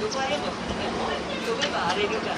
呼ばれも呼べば荒れるから。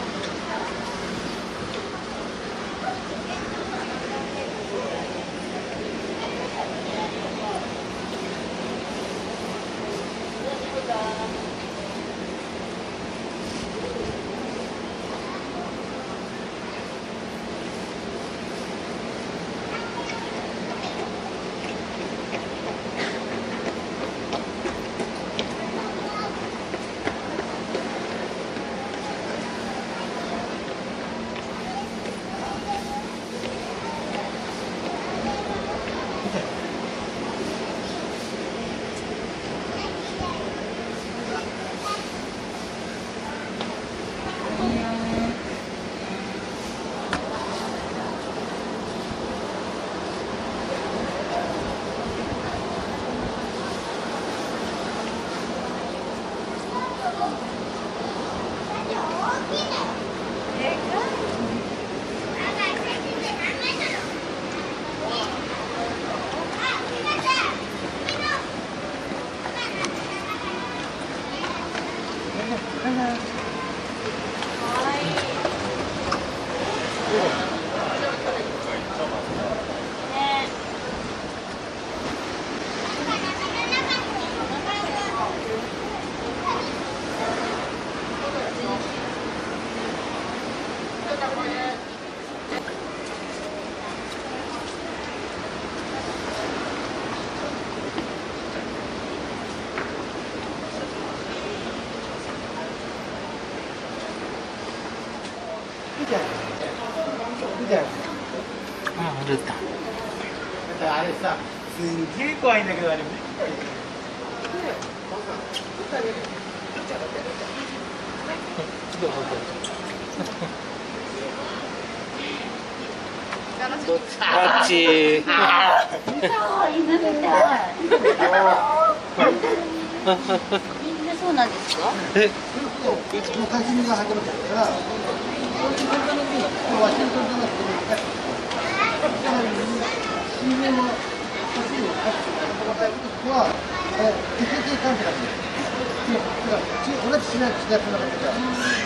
あ、歩いた。 あれさ、すんげえ怖いんだけど、あれめっちゃ怖い。 あっち。 犬みたい。みんなそうなんですか？ もう多治見が始まったから、ワシントンじゃなくて、新聞の写真を書くとは、PKK 関係だけど、同じしなくてなかったから。